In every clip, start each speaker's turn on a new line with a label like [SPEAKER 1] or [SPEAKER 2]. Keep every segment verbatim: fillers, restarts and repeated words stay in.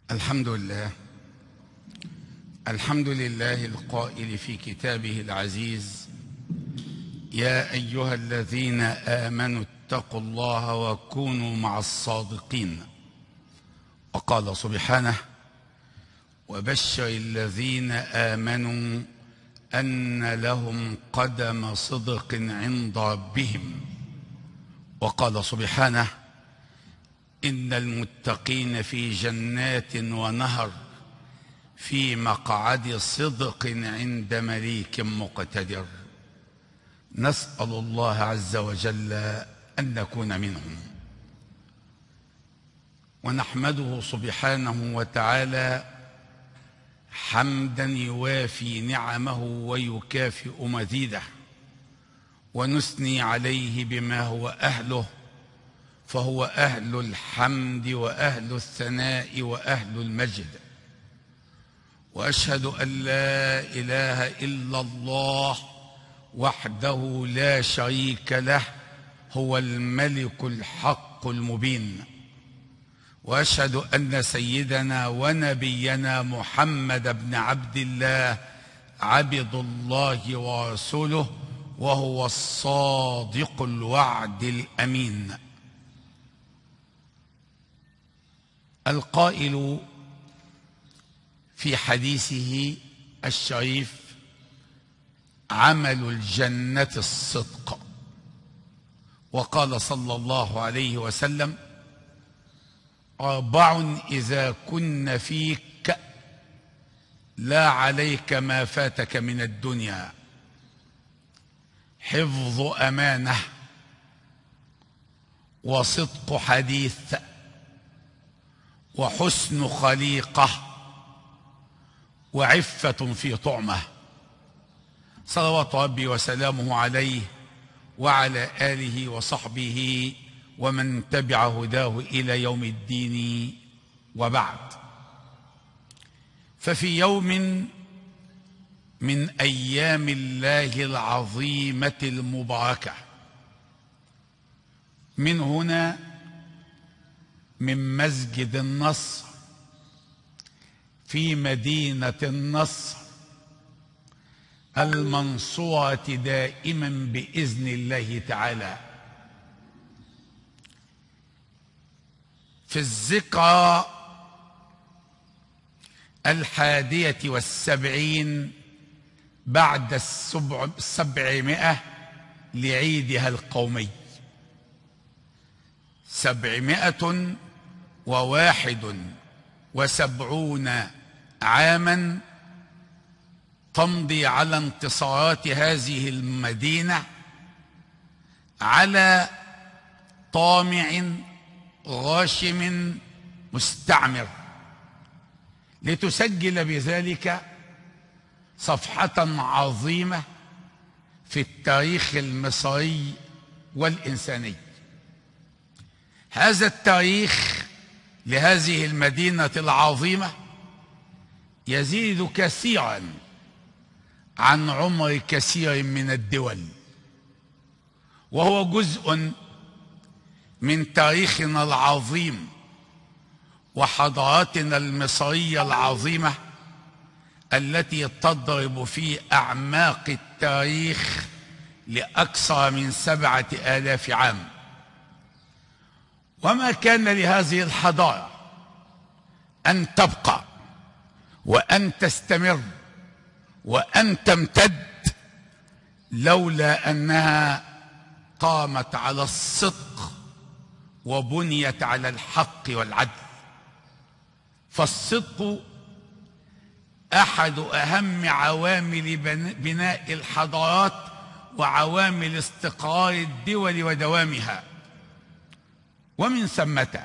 [SPEAKER 1] الحمد لله الحمد لله القائل في كتابه العزيز: يا أيها الذين آمنوا اتقوا الله وكونوا مع الصادقين. وقال سبحانه: وبشر الذين آمنوا أن لهم قدم صدق عند ربهم. وقال سبحانه: إن المتقين في جنات ونهر في مقعد صدق عند مليك مقتدر. نسأل الله عز وجل أن نكون منهم، ونحمده سبحانه وتعالى حمدا يوافي نعمه ويكافئ مزيده، ونثني عليه بما هو أهله، فهو أهل الحمد وأهل الثناء وأهل المجد. وأشهد أن لا إله إلا الله وحده لا شريك له، هو الملك الحق المبين. وأشهد أن سيدنا ونبينا محمد بن عبد الله عبد الله ورسوله، وهو الصادق الوعد الأمين. القائل في حديثه الشريف: عمل الجنة الصدق. وقال صلى الله عليه وسلم: أربع إذا كن فيك لا عليك ما فاتك من الدنيا: حفظ أمانة، وصدق حديث، وحسن خليقة، وعفة في طعمه. صلوات ربي وسلامه عليه وعلى آله وصحبه ومن تبع هداه إلى يوم الدين. وبعد، ففي يوم من أيام الله العظيمة المباركة، من هنا من مسجد النصر في مدينة النصر المنصورة دائما بإذن الله تعالى، في الذكرى الحادية والسبعين بعد السبع السبعمائة لعيدها القومي، سبعمائة وواحد وسبعون عاما تمضي على انتصارات هذه المدينة على طامع غاشم مستعمر، لتسجل بذلك صفحة عظيمة في التاريخ المصري والإنساني. هذا التاريخ لهذه المدينة العظيمة يزيد كثيرا عن عمر كثير من الدول، وهو جزء من تاريخنا العظيم وحضارتنا المصرية العظيمة التي تضرب في أعماق التاريخ لأكثر من سبعة آلاف عام. وما كان لهذه الحضارة أن تبقى وأن تستمر وأن تمتد لولا أنها قامت على الصدق وبنيت على الحق والعدل. فالصدق أحد أهم عوامل بناء الحضارات وعوامل استقرار الدول ودوامها. ومن ثمة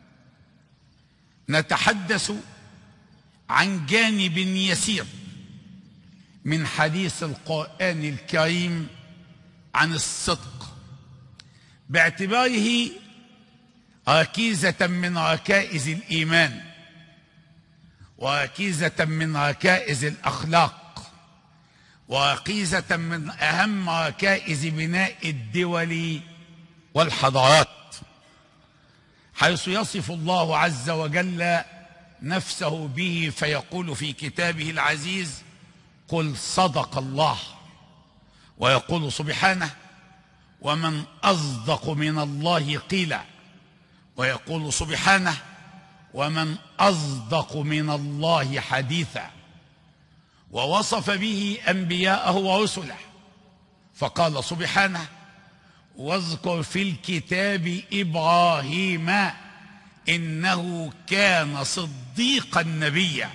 [SPEAKER 1] نتحدث عن جانب يسير من حديث القرآن الكريم عن الصدق، باعتباره ركيزة من ركائز الإيمان، وركيزة من ركائز الأخلاق، وركيزة من أهم ركائز بناء الدول والحضارات، حيث يصف الله عز وجل نفسه به فيقول في كتابه العزيز: قل صدق الله. ويقول سبحانه: ومن أصدق من الله قيلا. ويقول سبحانه: ومن أصدق من الله حديثا. ووصف به أنبياءه ورسله فقال سبحانه: واذكر في الكتاب إبراهيم إنه كان صديقا نبيا،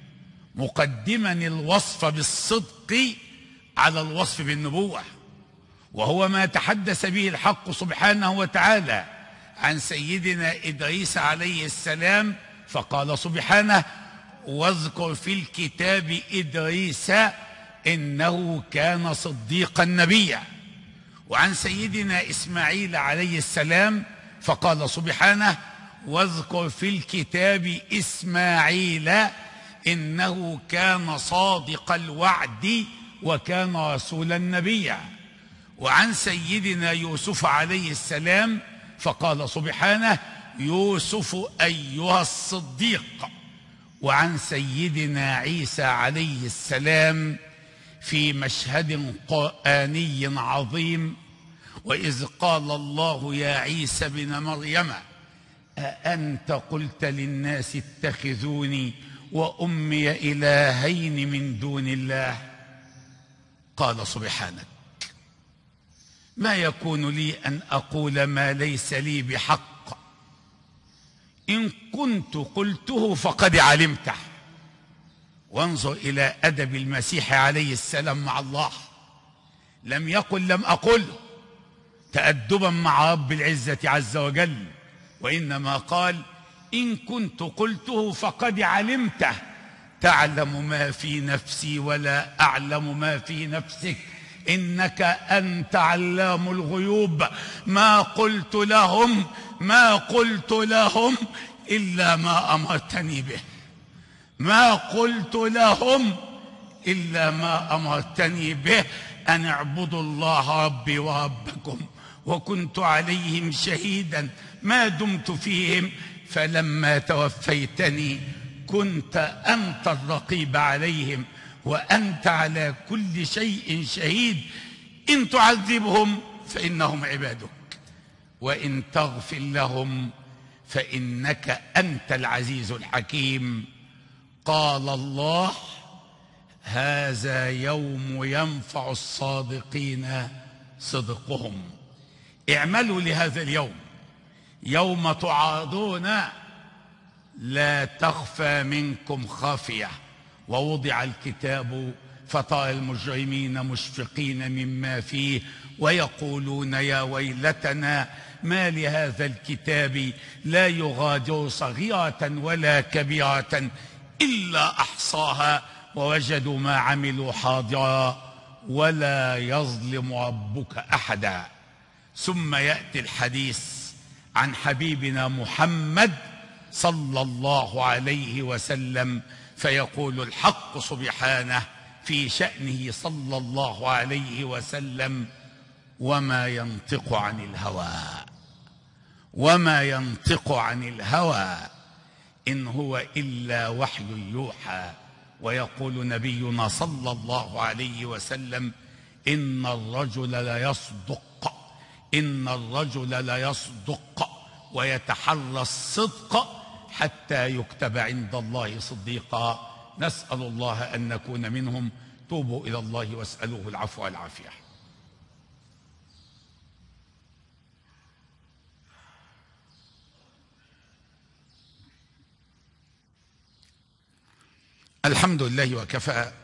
[SPEAKER 1] مقدما الوصف بالصدق على الوصف بالنبوة، وهو ما تحدث به الحق سبحانه وتعالى عن سيدنا إدريس عليه السلام فقال سبحانه: واذكر في الكتاب إدريس إنه كان صديقا نبيا. وعن سيدنا إسماعيل عليه السلام فقال سبحانه: واذكر في الكتاب إسماعيل إنه كان صادق الوعد وكان رسولا نبيا. وعن سيدنا يوسف عليه السلام فقال سبحانه: يوسف أيها الصديق. وعن سيدنا عيسى عليه السلام في مشهد قرآني عظيم: وإذ قال الله يا عيسى ابن مريم أأنت قلت للناس اتخذوني وأمي إلهين من دون الله؟ قال سبحانك ما يكون لي أن أقول ما ليس لي بحق، إن كنت قلته فقد علمته. وانظر إلى أدب المسيح عليه السلام مع الله، لم يقل لم أقل تأدبا مع رب العزة عز وجل، وإنما قال إن كنت قلته فقد علمته، تعلم ما في نفسي ولا أعلم ما في نفسك، إنك أنت علام الغيوب. ما قلت لهم ما قلت لهم إلا ما أمرتني به ما قلت لهم إلا ما أمرتني به أن اعبدوا الله ربي وربكم، وكنت عليهم شهيدا ما دمت فيهم، فلما توفيتني كنت أنت الرقيب عليهم وأنت على كل شيء شهيد. إن تعذبهم فإنهم عبادك وإن تغفر لهم فإنك أنت العزيز الحكيم. قال الله: هذا يوم ينفع الصادقين صدقهم. اعملوا لهذا اليوم، يوم تعرضون لا تخفى منكم خافية. ووضع الكتاب فترى المجرمين مشفقين مما فيه ويقولون يا ويلتنا ما لهذا الكتاب لا يغادر صغيرة ولا كبيرة إلا أحصاها ووجدوا ما عملوا حاضرا ولا يظلم ربك أحدا. ثم يأتي الحديث عن حبيبنا محمد صلى الله عليه وسلم فيقول الحق سبحانه في شأنه صلى الله عليه وسلم: وما ينطق عن الهوى وما ينطق عن الهوى إن هو إلا وحي يوحى. ويقول نبينا صلى الله عليه وسلم: إن الرجل ليصدق إن الرجل ليصدق ويتحرى الصدق حتى يكتب عند الله صديقا. نسأل الله أن نكون منهم. توبوا إلى الله واسألوه العفو والعافية. الحمد لله وكفى،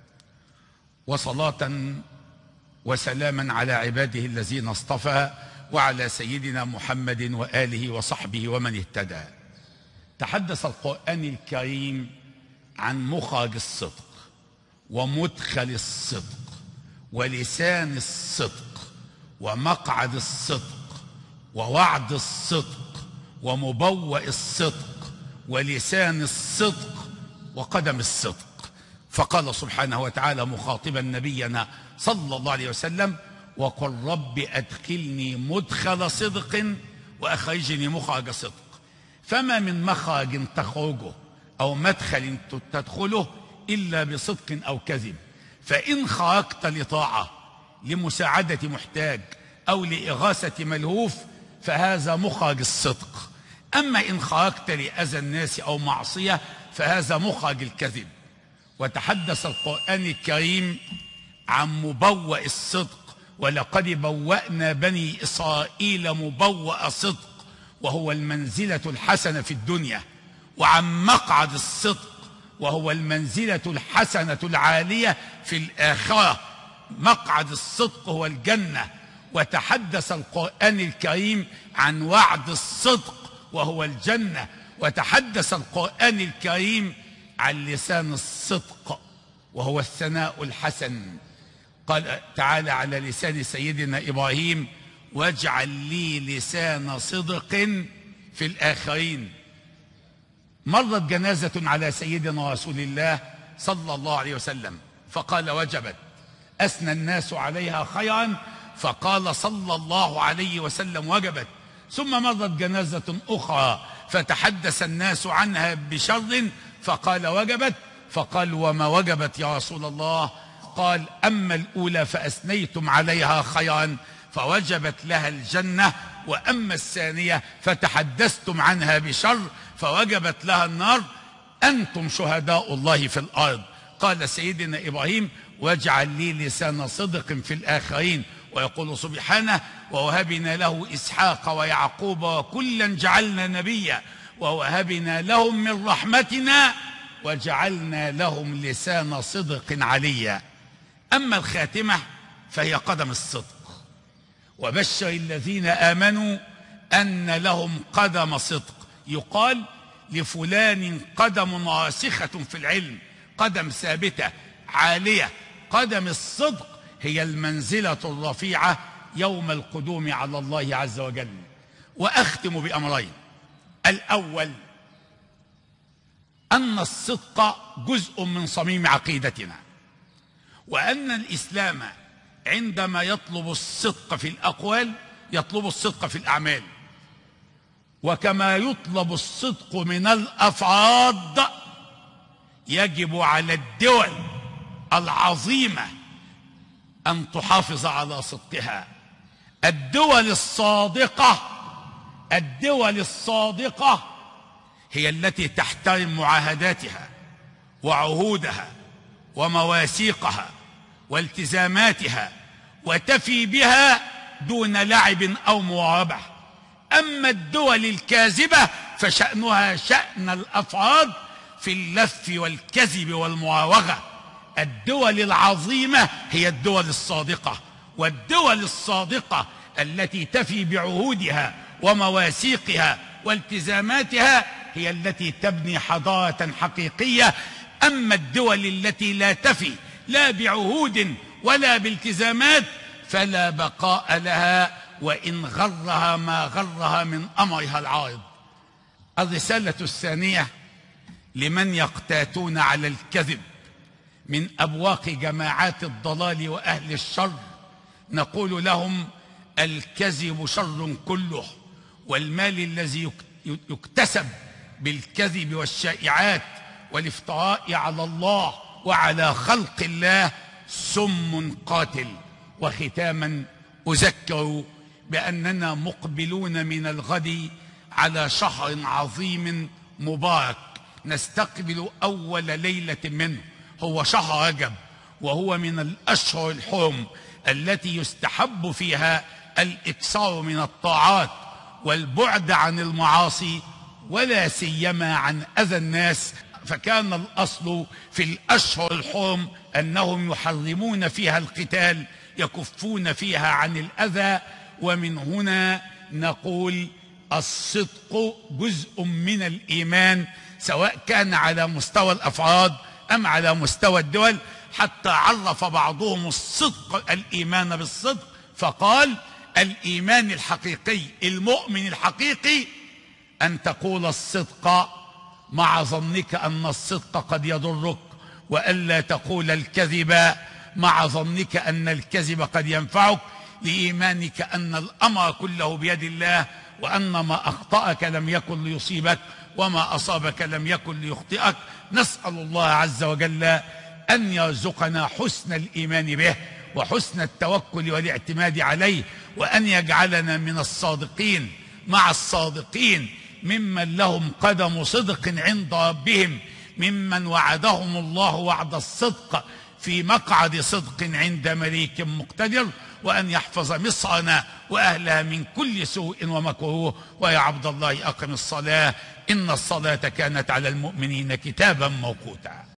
[SPEAKER 1] وصلاة وسلاما على عباده الذين اصطفى، وعلى سيدنا محمد وآله وصحبه ومن اهتدى. تحدث القرآن الكريم عن مخرج الصدق ومدخل الصدق ولسان الصدق ومقعد الصدق ووعد الصدق ومبوأ الصدق ولسان الصدق وقدم الصدق. فقال سبحانه وتعالى مخاطبا نبينا صلى الله عليه وسلم: وقل رب أدخلني مدخل صدق وأخرجني مخرج صدق. فما من مخرج تخرجه أو مدخل تدخله إلا بصدق أو كذب. فإن خرجت لطاعة، لمساعدة محتاج، أو لإغاثة ملهوف، فهذا مخرج الصدق. أما إن خرجت لأذى الناس أو معصية فهذا مخرج الكذب. وتحدث القرآن الكريم عن مبوأ الصدق: ولقد بوأنا بني إسرائيل مبوأ صدق، وهو المنزلة الحسنة في الدنيا، وعن مقعد الصدق وهو المنزلة الحسنة العالية في الآخرة. مقعد الصدق هو الجنة. وتحدث القرآن الكريم عن وعد الصدق وهو الجنة. وتحدث القرآن الكريم عن لسان الصدق وهو الثناء الحسن. قال تعالى على لسان سيدنا إبراهيم: واجعل لي لسان صدق في الآخرين. مرت جنازة على سيدنا رسول الله صلى الله عليه وسلم فقال: وجبت. أثنى الناس عليها خيرا فقال صلى الله عليه وسلم: وجبت. ثم مرت جنازة أخرى فتحدث الناس عنها بشر فقال: وجبت. فقال: وما وجبت يا رسول الله؟ قال: أما الأولى فأثنيتم عليها خيرا فوجبت لها الجنة، وأما الثانية فتحدثتم عنها بشر فوجبت لها النار. أنتم شهداء الله في الأرض. قال سيدنا إبراهيم: واجعل لي لسان صدق في الآخرين. ويقول سبحانه: ووهبنا له إسحاق ويعقوب وكلا جعلنا نبيا ووهبنا لهم من رحمتنا وجعلنا لهم لسان صدق عليا. أما الخاتمة فهي قدم الصدق. وبشر الذين آمنوا أن لهم قدم صدق. يقال لفلان قدم راسخة في العلم، قدم ثابتة عالية. قدم الصدق هي المنزلة الرفيعة يوم القدوم على الله عز وجل. وأختم بأمرين: الأول أن الصدق جزء من صميم عقيدتنا، وأن الإسلام عندما يطلب الصدق في الأقوال يطلب الصدق في الأعمال. وكما يطلب الصدق من الأفراد يجب على الدول العظيمة أن تحافظ على صدقها. الدول الصادقة الدول الصادقة هي التي تحترم معاهداتها وعهودها ومواثيقها والتزاماتها وتفي بها دون لعب أو مواربة. أما الدول الكاذبة فشأنها شأن الأفراد في اللف والكذب والمراوغة. الدول العظيمة هي الدول الصادقة، والدول الصادقة التي تفي بعهودها ومواثيقها والتزاماتها هي التي تبني حضارة حقيقية. أما الدول التي لا تفي لا بعهود ولا بالتزامات فلا بقاء لها، وإن غرها ما غرها من أمرها العارض. الرسالة الثانية لمن يقتاتون على الكذب من أبواق جماعات الضلال وأهل الشر، نقول لهم: الكذب شر كله، والمال الذي يكتسب بالكذب والشائعات والافتراء على الله وعلى خلق الله سم قاتل. وختاما أذكر بأننا مقبلون من الغد على شهر عظيم مبارك نستقبل أول ليلة منه، هو شهر رجب، وهو من الأشهر الحرم التي يستحب فيها الإكثار من الطاعات والبعد عن المعاصي ولا سيما عن أذى الناس. فكان الأصل في الأشهر الحرم أنهم يحرمون فيها القتال، يكفون فيها عن الأذى. ومن هنا نقول الصدق جزء من الإيمان، سواء كان على مستوى الأفراد أم على مستوى الدول، حتى عرف بعضهم الصدق الإيمان بالصدق فقال: الإيمان الحقيقي، المؤمن الحقيقي، أن تقول الصدق مع ظنك أن الصدق قد يضرك، وألا تقول الكذب مع ظنك أن الكذب قد ينفعك، لإيمانك أن الأمر كله بيد الله، وأن ما أخطأك لم يكن ليصيبك، وما أصابك لم يكن ليخطئك. نسأل الله عز وجل أن يرزقنا حسن الإيمان به وحسن التوكل والاعتماد عليه، وأن يجعلنا من الصادقين مع الصادقين، ممن لهم قدم صدق عند ربهم، ممن وعدهم الله وعد الصدق في مقعد صدق عند مليك مقتدر، وأن يحفظ مصرنا وأهلها من كل سوء ومكروه. ويا عبد الله أقم الصلاة إن الصلاة كانت على المؤمنين كتابا موقوتا.